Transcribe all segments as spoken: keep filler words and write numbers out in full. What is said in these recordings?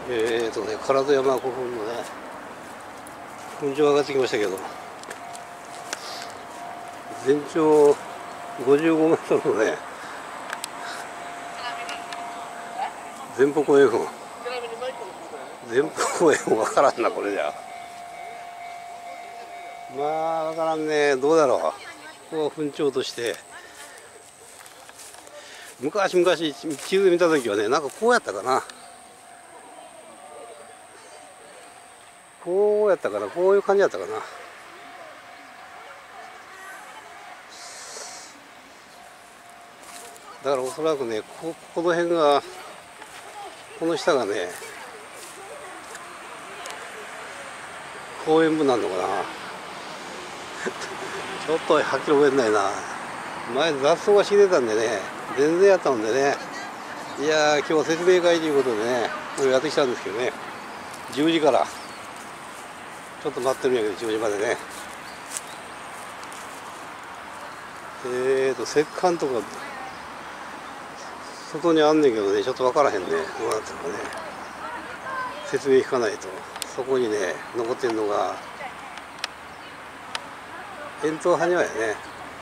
えーとね、唐戸山古墳のね、墳場上がってきましたけど、全長ごじゅうごメートルのね、前方後円墳。前方後円墳わからんな、これじゃ。まあ、わからんね、どうだろう。ここは墳長として、昔々地図見たときはね、なんかこうやったかな。こうやったかな、こういう感じやったかな。だからおそらくね、ここの辺が、この下がね、公園部なのかな。ちょっとはっきり覚えてないな。前雑草が茂ってたんでね、全然やったんでね。いやー、今日は説明会ということでね、これやってきたんですけどね、じゅうじからちょっと待ってるんやけど、じゅうじまでね。えーと石棺とか外にあんねんけどね、ちょっと分からへんね、どうなってるかね。説明聞かないと。そこにね残ってるのが円筒埴輪やね。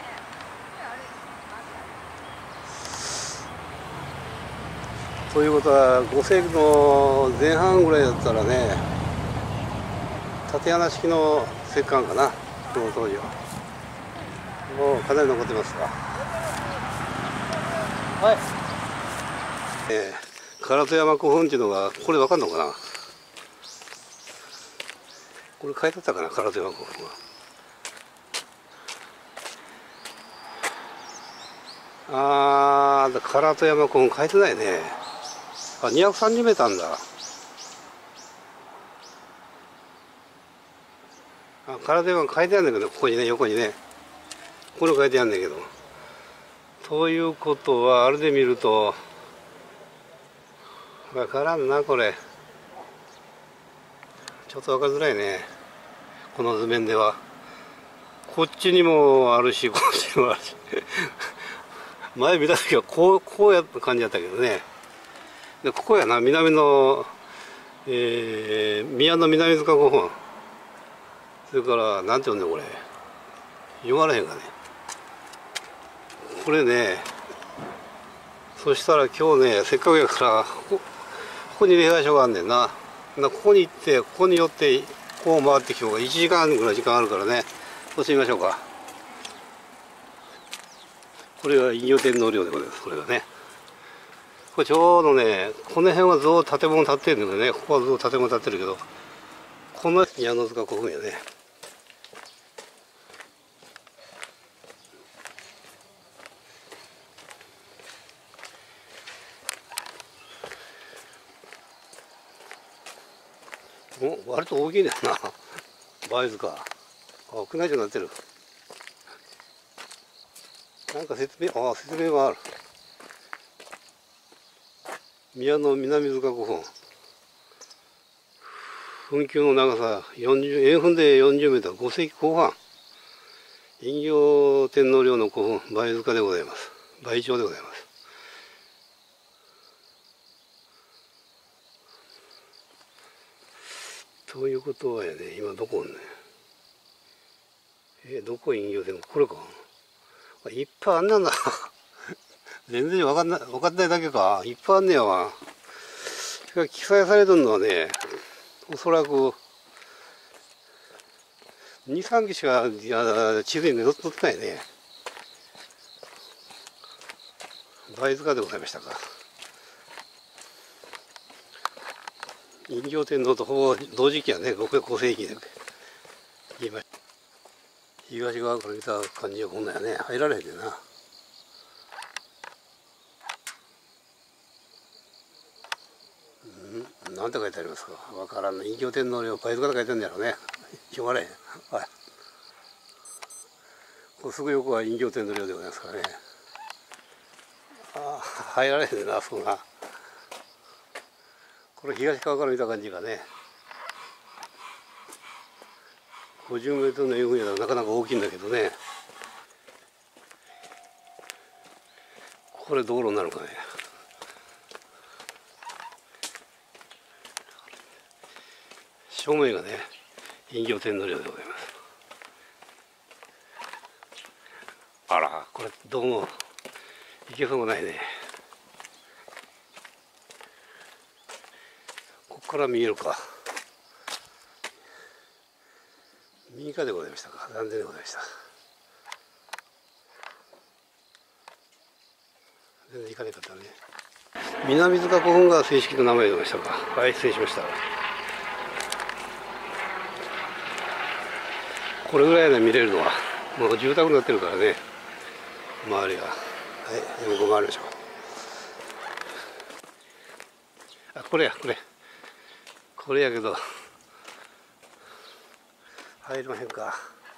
ということはご世紀の前半ぐらいだったらね、縦穴式の石棺かな、この当時は。もうかなり残ってますか。はい。えー、唐戸山古墳っていうのがこれ分かんのかな。これ書いてあったかな、唐戸山古墳は。あー、唐戸山古墳書いてないね。あ、にひゃくさんじゅうメーターあんだ。あ、唐戸山書いてあるんだけど、ここにね、横にね、これ書いてあるんだけど。ということは、あれで見ると、わからんな、これ。ちょっとわかりづらいね。この図面では。こっちにもあるし、こっちにもあるし。前見た時はこう、こうやった感じだったけどね。で、ここやな、南の、えー、宮の南塚古墳。それから、なんて読んだこれ。読まれへんかね。これね、そしたら今日ね、せっかくやからここ、ここに礼拝所があんねんな。ここに行ってここに寄ってこう回ってきようがいちじかんぐらい時間あるからね、そうしてみましょうか。これは隠居天皇陵でございます。これがね、これちょうどね、この辺はずっと建物建ってるんだけどね、ここはずっと建物建ってるけど、この宮の塚古墳やね。お、割と大きいんだよな、梅塚。あ、宮内庁になってる。なんか説明、ああ、説明がある。宮の南塚古墳。墳丘の長さよんじゅう、円墳でよんじゅうメートル、ご世紀後半。隠居天皇陵の古墳、梅塚でございます。梅町でございます。ということはやね、今どこおんねん。え、どこ隠居天皇、これか。いっぱいあんなんだ。全然わかんない、わかんないだけか。いっぱいあんねやわ。記載されてるのはね、おそらくに、さんきしか地図に載ってないね。梅塚でございましたか。隠居天皇とほぼ同時期やね、ご世紀で言いました。東側から見た感じはこんなんやね、入られへんねんな。うん、なんて書いてありますか。わからんな。隠居天皇陵梅塚で書いてあるんだろうね。読まれへん。はい。これすぐ横は隠居天皇陵でございますからね。ああ、入られへんねんな、あそこが。これ東側から見た感じがね、ごじゅうメートルの円墳やなかなか大きいんだけどね。これ道路になるかね。 正面がね隠居天皇陵でございます。あら、これどうも行けそうもないね。ここから見えるか。右側でございましたか。残念でございました。全然行かなかったね。南塚古墳が正式な名前でございましたか。はい、失礼しました。これぐらいで見れるのはもう住宅になってるからね、周りが。はい、横回りましょう。あ、これやこれこれやけど入りまへんか。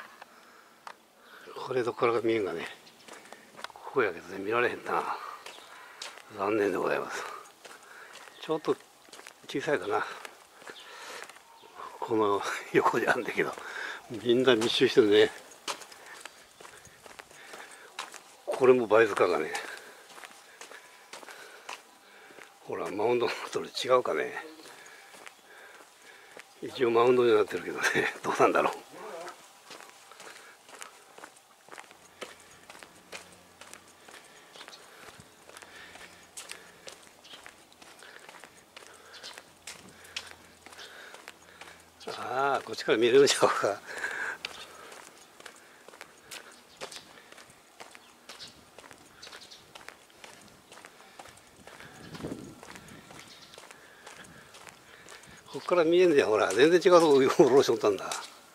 これどこからが見えんがね。ここやけどね、見られへんな。残念でございます。ちょっと小さいかな、この横じゃんだけど、みんな密集してるね。これも倍塚がね、ほらマウンドのと違うかね。一応マウンドになってるけどね、どうなんだろう。ああ、こっちから見れるんでしょうか。ここから見えんじゃん、ほら全然違うとこ下ろしとったんだ。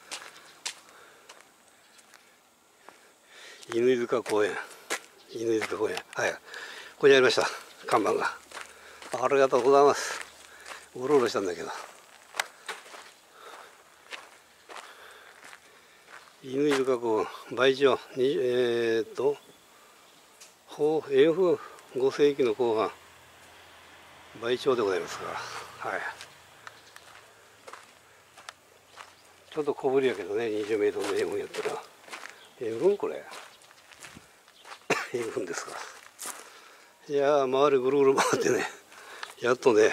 乾塚公園、乾塚公園、はい、ここにありました、看板が。ありがとうございます。うろうろしたんだけど。乾塚公園、倍町、えー、っと、永福ご世紀の後半、倍町でございますが、はい。ちょっと小ぶりやけどね、にじゅうメートルの円墳やったら。円墳これ。円墳ですか。いやー、周りぐるぐる回ってね、やっとね、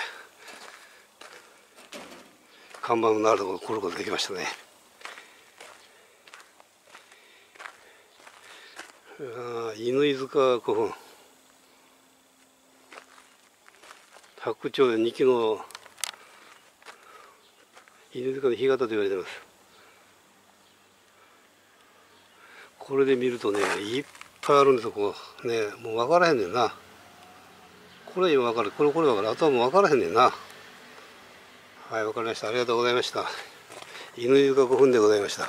看板のあるところ来ることができましたね。乾塚古墳、白鳥二基の乾塚の干潟と言われてます。これで見るとね、いっぱいあるんですよ。こうね、もう分からへんねんな。これ今分かる、これこれ分かる、あとはもう分からへんねんな。はい、分かりました。ありがとうございました。乾塚古墳でございました。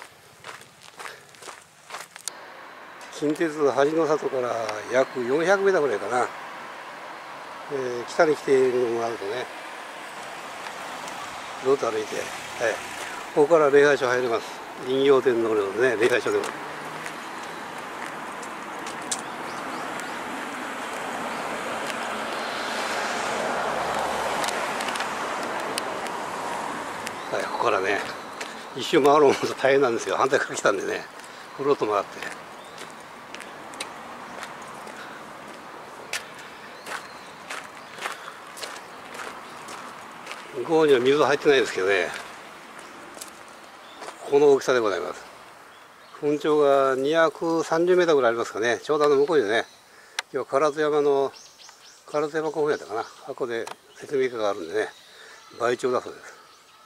近鉄恥の里から約よんひゃくメートルぐらいかな、えー、北に来ているのもあるとね、ずっと歩いて、はい、ここから礼拝所入れます。人形天皇陵のね、礼拝所でも。はい、ここからね、一周回ろうもと大変なんですよ。反対から来たんでね、ぐるっと回って。ここには水入ってないですけどね、この大きさでございます。墳頂がにひゃくさんじゅうメートルぐらいありますかね。ちょうどあの向こうにね、今日唐津山の唐津山古墳やったかな、あここで説明会があるんでね、倍長だそうです。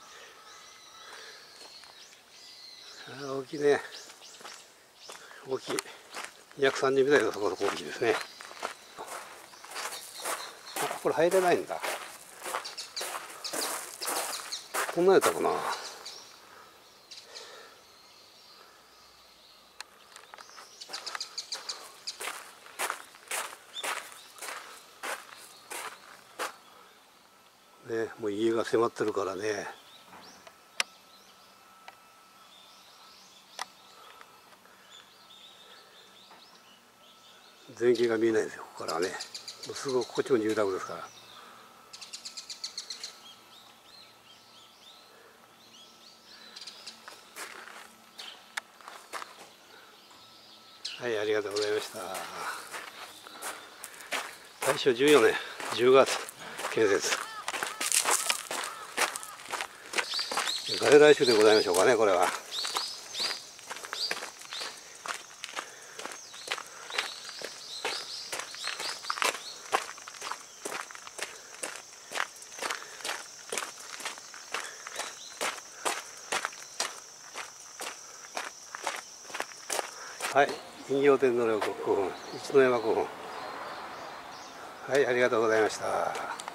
あ大きいね、大きい、にひゃくさんじゅうメートルのそこそこ大きいですね。あ、これ入れないんだ。こんなんやったかな。ね、もう家が迫ってるからね。全景が見えないですよ、ここからはね。もうすぐこっちも住宅ですから。はい、ありがとうございました。大正じゅうよねんじゅうがつ建設。 外来種でございましょうかね、これは。はい、人形天皇陵国古墳、一ノ山古墳。はい、ありがとうございました。